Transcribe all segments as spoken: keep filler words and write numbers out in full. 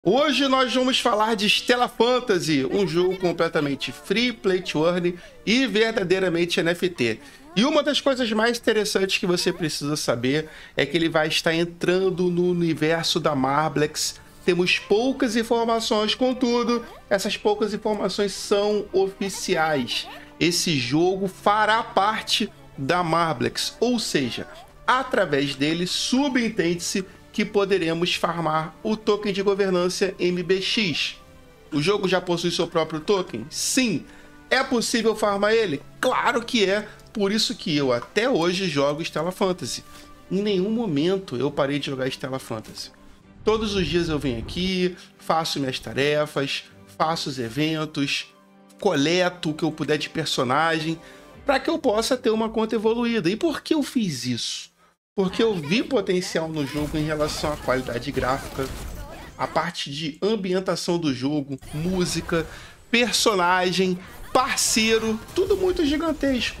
Hoje nós vamos falar de Stella Fantasy, um jogo completamente free, play to earn e verdadeiramente N F T. E uma das coisas mais interessantes que você precisa saber é que ele vai estar entrando no universo da Marblex. Temos poucas informações, contudo, essas poucas informações são oficiais. Esse jogo fará parte da Marblex, ou seja, através dele subentende-se que poderemos farmar o token de governança M B X. O jogo já possui seu próprio token? Sim. É possível farmar ele? Claro que é, por isso que eu até hoje jogo Stella Fantasy. Em nenhum momento eu parei de jogar Stella Fantasy. Todos os dias eu venho aqui, faço minhas tarefas, faço os eventos, coleto o que eu puder de personagem, para que eu possa ter uma conta evoluída. E por que eu fiz isso? Porque eu vi potencial no jogo em relação à qualidade gráfica, a parte de ambientação do jogo, música, personagem, parceiro, tudo muito gigantesco.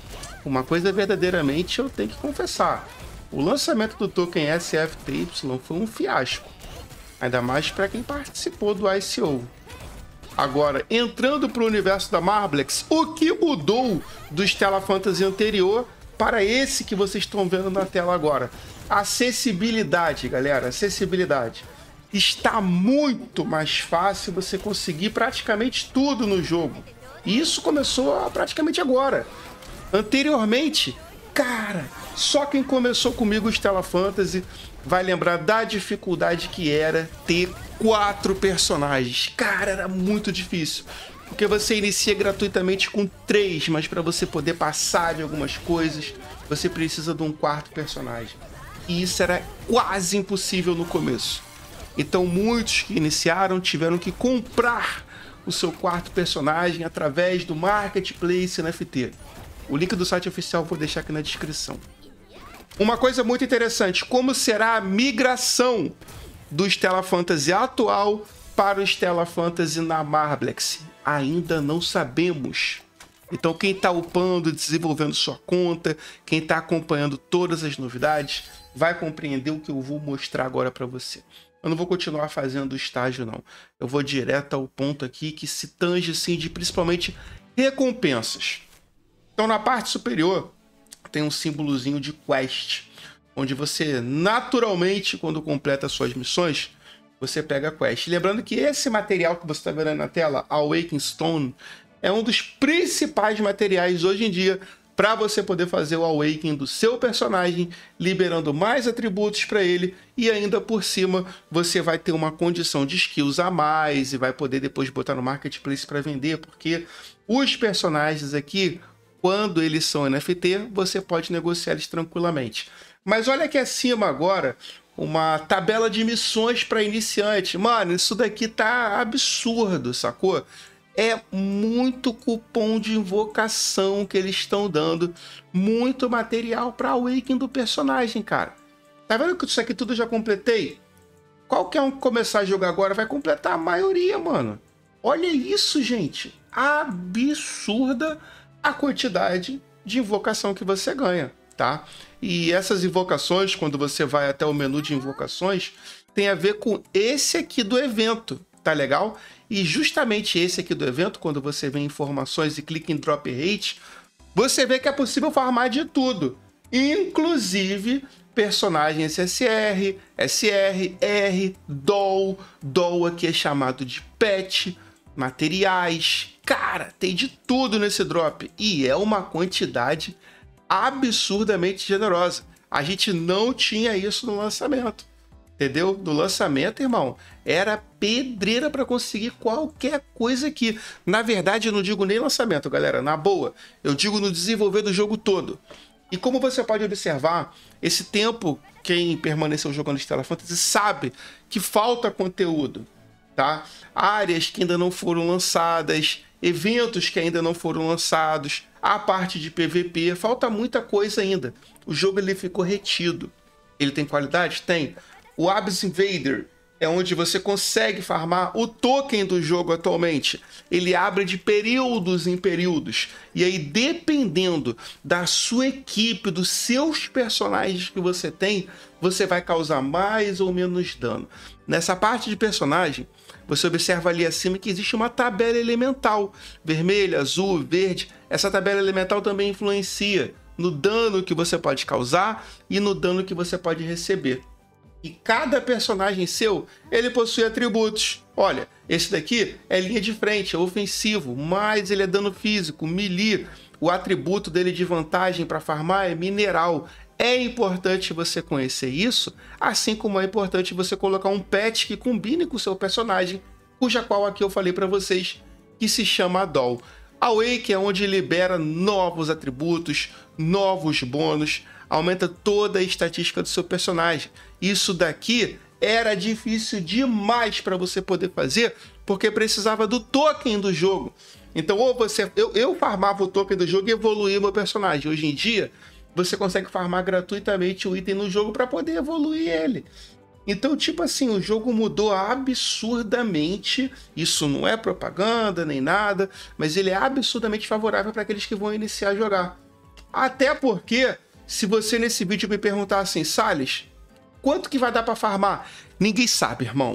Uma coisa verdadeiramente eu tenho que confessar, o lançamento do token S F T Y foi um fiasco, ainda mais para quem participou do I C O. Agora, entrando para o universo da Marblex, o que mudou do Stella Fantasy anterior para esse que vocês estão vendo na tela agora? Acessibilidade, galera, acessibilidade. Está muito mais fácil você conseguir praticamente tudo no jogo. E isso começou praticamente agora. Anteriormente, cara, só quem começou comigo o Stella Fantasy vai lembrar da dificuldade que era ter quatro personagens. Cara, era muito difícil. Porque você inicia gratuitamente com três, mas para você poder passar de algumas coisas, você precisa de um quarto personagem. E isso era quase impossível no começo. Então muitos que iniciaram tiveram que comprar o seu quarto personagem através do Marketplace N F T. O link do site oficial eu vou deixar aqui na descrição. Uma coisa muito interessante, como será a migração do Stella Fantasy atual para o Stella Fantasy na Marblex? Ainda não sabemos. Então quem está upando, desenvolvendo sua conta, quem está acompanhando todas as novidades, vai compreender o que eu vou mostrar agora para você. Eu não vou continuar fazendo estágio não. Eu vou direto ao ponto aqui que se tange assim de principalmente recompensas. Então na parte superior tem um símbolozinho de quest, onde você naturalmente, quando completa suas missões, você pega a quest. Lembrando que esse material que você está vendo aí na tela, Awakening Stone, é um dos principais materiais hoje em dia para você poder fazer o Awakening do seu personagem, liberando mais atributos para ele e ainda por cima você vai ter uma condição de skills a mais e vai poder depois botar no Marketplace para vender, porque os personagens aqui, quando eles são N F T, você pode negociar eles tranquilamente. Mas olha aqui acima agora, uma tabela de missões para iniciante. Mano, isso daqui tá absurdo, sacou? É muito cupom de invocação que eles estão dando. Muito material para awakening do personagem, cara. Tá vendo que isso aqui tudo eu já completei? Qualquer um que começar a jogar agora vai completar a maioria, mano. Olha isso, gente. Absurda a quantidade de invocação que você ganha, tá? E essas invocações, quando você vai até o menu de invocações, tem a ver com esse aqui do evento, tá legal? E justamente esse aqui do evento, quando você vê informações e clica em Drop Rate, você vê que é possível farmar de tudo, inclusive personagens S R, S R, R, D O L, D O L aqui é chamado de pet, materiais, cara, tem de tudo nesse drop e é uma quantidade absurdamente generosa. A gente não tinha isso no lançamento, entendeu? No lançamento, irmão, era pedreira para conseguir qualquer coisa aqui. Na verdade, eu não digo nem lançamento, galera, na boa, eu digo no desenvolver do jogo todo. E como você pode observar, esse tempo, quem permaneceu jogando Stella Fantasy sabe que falta conteúdo, tá? Áreas que ainda não foram lançadas, eventos que ainda não foram lançados, a parte de P V P, falta muita coisa ainda. O jogo ele ficou retido. Ele tem qualidade? Tem. O Abyss Invader é onde você consegue farmar o token do jogo atualmente. Ele abre de períodos em períodos. E aí, dependendo da sua equipe, dos seus personagens que você tem, você vai causar mais ou menos dano. Nessa parte de personagem, você observa ali acima que existe uma tabela elemental, vermelho, azul, verde. Essa tabela elemental também influencia no dano que você pode causar e no dano que você pode receber. E cada personagem seu, ele possui atributos. Olha, esse daqui é linha de frente, é ofensivo, mas ele é dano físico, melee. O atributo dele de vantagem para farmar é mineral. É importante você conhecer isso, assim como é importante você colocar um pet que combine com o seu personagem, cuja qual aqui eu falei para vocês, que se chama Doll. A Wake é onde libera novos atributos, novos bônus, aumenta toda a estatística do seu personagem. Isso daqui era difícil demais para você poder fazer, porque precisava do token do jogo. Então, ou você, eu, eu farmava o token do jogo e evoluía meu personagem. Hoje em dia, você consegue farmar gratuitamente o item no jogo para poder evoluir ele. Então, tipo assim, o jogo mudou absurdamente. Isso não é propaganda nem nada, mas ele é absurdamente favorável para aqueles que vão iniciar a jogar. Até porque, se você nesse vídeo me perguntar assim, Salles, quanto que vai dar para farmar? Ninguém sabe, irmão.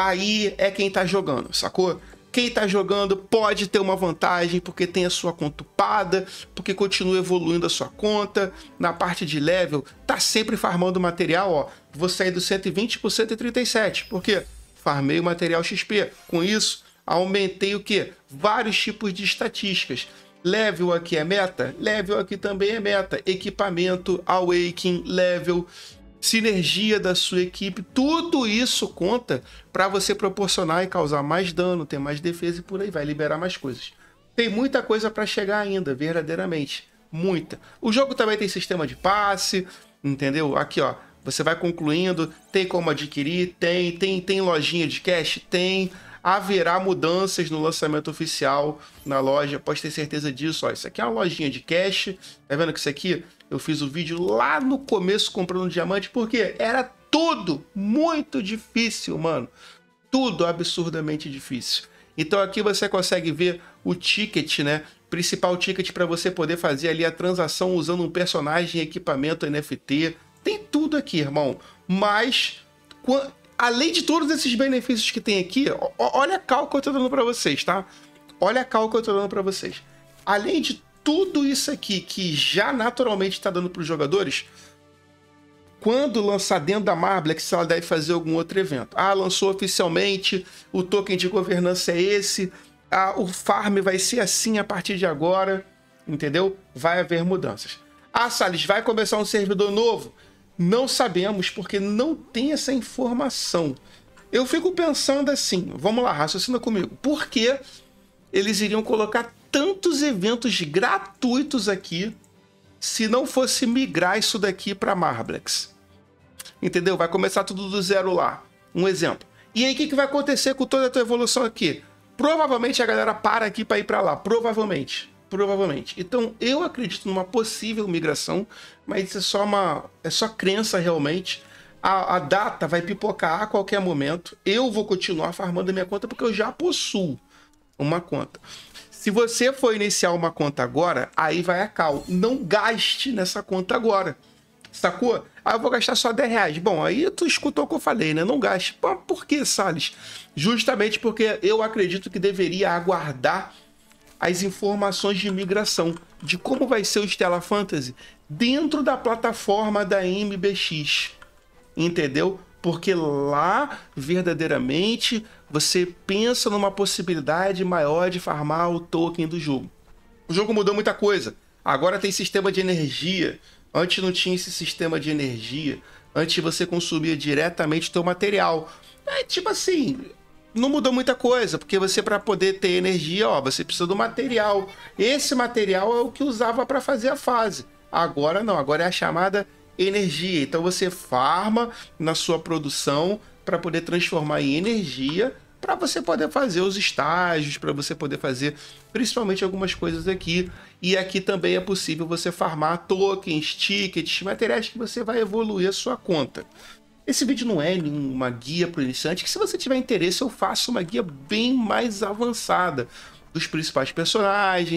Aí é quem tá jogando, sacou? Quem tá jogando pode ter uma vantagem porque tem a sua conta upada, porque continua evoluindo a sua conta. Na parte de level, tá sempre farmando material, ó. Vou sair do cento e vinte por cento e trinta e sete. Por quê? Farmei o material X P. Com isso, aumentei o quê? Vários tipos de estatísticas. Level aqui é meta? Level aqui também é meta. Equipamento, awakening, level, sinergia da sua equipe, tudo isso conta para você proporcionar e causar mais dano, ter mais defesa e por aí vai, liberar mais coisas. Tem muita coisa para chegar ainda, verdadeiramente, muita. O jogo também tem sistema de passe, entendeu? Aqui, ó, você vai concluindo, tem como adquirir, tem, tem, tem lojinha de cash, tem. Haverá mudanças no lançamento oficial na loja, pode ter certeza disso. Ó, isso aqui é uma lojinha de cash, tá vendo que isso aqui eu fiz o vídeo lá no começo comprando diamante, porque era tudo muito difícil, mano. Tudo absurdamente difícil. Então aqui você consegue ver o ticket, né? Principal ticket para você poder fazer ali a transação usando um personagem, equipamento, N F T. Tem tudo aqui, irmão. Mas, além de todos esses benefícios que tem aqui, olha a cal que eu tô dando para vocês, tá? Olha a cal que eu tô dando para vocês. Além de tudo isso aqui que já naturalmente está dando para os jogadores, quando lançar dentro da Marblex, ela deve fazer algum outro evento. Ah, lançou oficialmente, o token de governança é esse, ah, o farm vai ser assim a partir de agora, entendeu? Vai haver mudanças. Ah, Salles, vai começar um servidor novo? Não sabemos, porque não tem essa informação. Eu fico pensando assim, vamos lá, raciocina comigo. Por que eles iriam colocar tantos eventos gratuitos aqui se não fosse migrar isso daqui para Marblex? Entendeu? Vai começar tudo do zero lá. Um exemplo. E aí, o que, que vai acontecer com toda a tua evolução aqui? Provavelmente a galera para aqui para ir para lá. Provavelmente. Provavelmente. Então, eu acredito numa possível migração, mas isso é só uma... é só crença realmente. A, a data vai pipocar a qualquer momento. Eu vou continuar farmando a minha conta porque eu já possuo uma conta. Se você for iniciar uma conta agora, aí vai a cal. Não gaste nessa conta agora. Sacou? Ah, eu vou gastar só dez reais. Bom, aí tu escutou o que eu falei, né? Não gaste. Pô, por que, Salles? Justamente porque eu acredito que deveria aguardar as informações de migração, de como vai ser o Stellar Fantasy dentro da plataforma da M B X. Entendeu? Porque lá, verdadeiramente, você pensa numa possibilidade maior de farmar o token do jogo. O jogo mudou muita coisa. Agora tem sistema de energia. Antes não tinha esse sistema de energia. Antes você consumia diretamente o teu material. É tipo assim, não mudou muita coisa, porque você, para poder ter energia, ó, você precisa do material. Esse material é o que usava para fazer a fase. Agora não, agora é a chamada energia. Então você farma na sua produção para poder transformar em energia, para você poder fazer os estágios, para você poder fazer principalmente algumas coisas aqui. E aqui também é possível você farmar tokens, tickets, materiais que você vai evoluir a sua conta. Esse vídeo não é uma guia para o iniciante, que se você tiver interesse eu faço uma guia bem mais avançada dos principais personagens,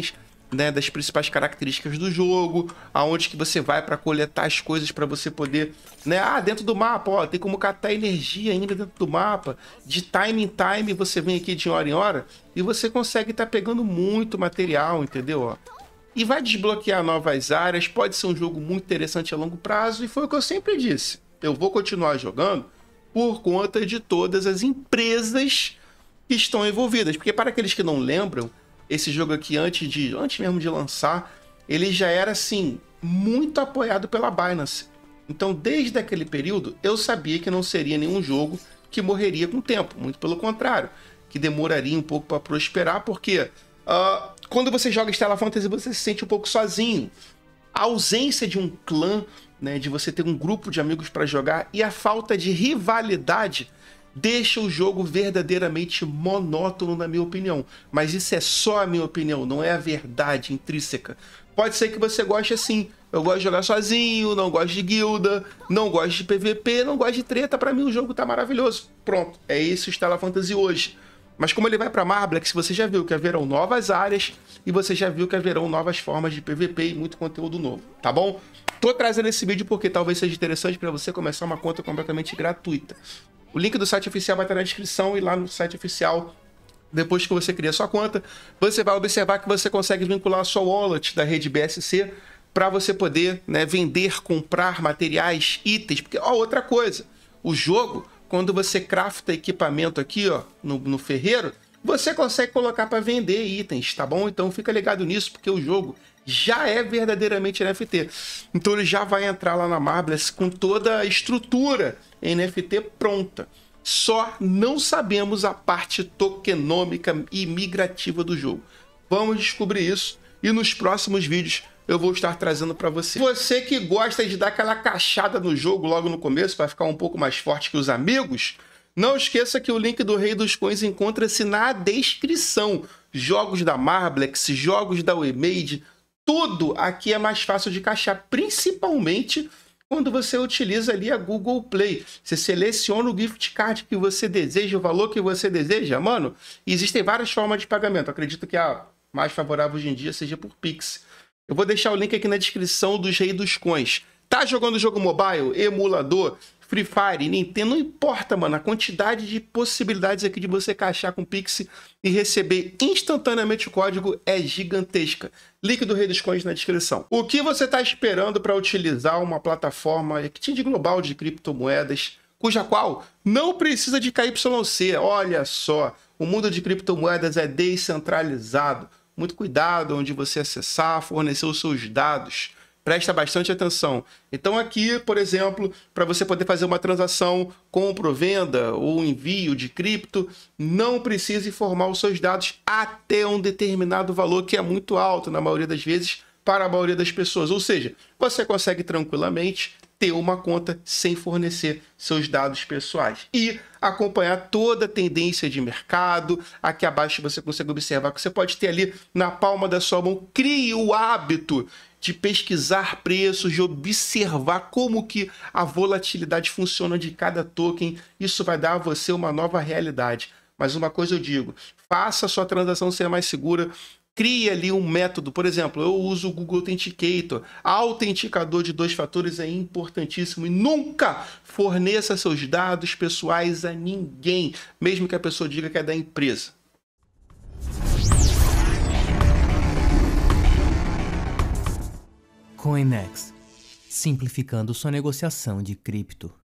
né, das principais características do jogo, aonde que você vai para coletar as coisas para você poder, né, ah, dentro do mapa, ó, tem como catar energia ainda dentro do mapa, de time em time você vem aqui de hora em hora e você consegue estar tá pegando muito material, entendeu, ó? E vai desbloquear novas áreas, pode ser um jogo muito interessante a longo prazo e foi o que eu sempre disse, eu vou continuar jogando por conta de todas as empresas que estão envolvidas, porque para aqueles que não lembram, esse jogo aqui, antes, de, antes mesmo de lançar, ele já era, assim, muito apoiado pela Binance. Então, desde aquele período, eu sabia que não seria nenhum jogo que morreria com o tempo. Muito pelo contrário, que demoraria um pouco para prosperar, porque uh, quando você joga Stellar Fantasy, você se sente um pouco sozinho. A ausência de um clã, né, de você ter um grupo de amigos para jogar, e a falta de rivalidade deixa o jogo verdadeiramente monótono, na minha opinião. Mas isso é só a minha opinião, não é a verdade intrínseca. Pode ser que você goste assim. Eu gosto de jogar sozinho, não gosto de guilda, não gosto de P V P, não gosto de treta. Pra mim o jogo tá maravilhoso. Pronto, é esse o Stellar Fantasy hoje. Mas como ele vai pra Marblex, você já viu que haverão novas áreas e você já viu que haverão novas formas de P V P e muito conteúdo novo, tá bom? Tô trazendo esse vídeo porque talvez seja interessante para você começar uma conta completamente gratuita. O link do site oficial vai estar na descrição e lá no site oficial, depois que você cria sua conta, você vai observar que você consegue vincular a sua wallet da rede B S C para você poder, né, vender, comprar materiais, itens. Porque, ó, outra coisa, o jogo, quando você crafta equipamento aqui, ó, no, no ferreiro, você consegue colocar para vender itens, tá bom? Então fica ligado nisso, porque o jogo já é verdadeiramente N F T. Então ele já vai entrar lá na Marblex com toda a estrutura N F T pronta. Só não sabemos a parte tokenômica e migrativa do jogo. Vamos descobrir isso e nos próximos vídeos eu vou estar trazendo para você. Você que gosta de dar aquela cachada no jogo logo no começo para ficar um pouco mais forte que os amigos, não esqueça que o link do Rei dos Coins encontra-se na descrição. Jogos da Marblex, jogos da WeMade, tudo aqui é mais fácil de caixar, principalmente quando você utiliza ali a Google Play. Você seleciona o gift card que você deseja, o valor que você deseja. Mano, existem várias formas de pagamento. Eu acredito que a mais favorável hoje em dia seja por Pix. Eu vou deixar o link aqui na descrição dos Rei dos Coins. Tá jogando jogo mobile, emulador, Free Fire, Nintendo, não importa, mano. A quantidade de possibilidades aqui de você caixar com Pix e receber instantaneamente o código é gigantesca. Link do Rei dos Coins na descrição. O que você está esperando para utilizar uma plataforma exchange global de criptomoedas, cuja qual não precisa de K Y C? Olha só, o mundo de criptomoedas é descentralizado. Muito cuidado onde você acessar, fornecer os seus dados. Presta bastante atenção. Então aqui, por exemplo, para você poder fazer uma transação, compra ou venda ou envio de cripto, não precisa informar os seus dados até um determinado valor que é muito alto, na maioria das vezes, para a maioria das pessoas. Ou seja, você consegue tranquilamente ter uma conta sem fornecer seus dados pessoais e acompanhar toda a tendência de mercado. Aqui abaixo você consegue observar que você pode ter ali na palma da sua mão. Crie o hábito de pesquisar preços, de observar como que a volatilidade funciona de cada token. Isso vai dar a você uma nova realidade. Mas uma coisa eu digo, faça a sua transação ser mais segura. Crie ali um método, por exemplo, eu uso o Google Authenticator. Autenticador de dois fatores é importantíssimo e nunca forneça seus dados pessoais a ninguém, mesmo que a pessoa diga que é da empresa. Coinex, simplificando sua negociação de cripto.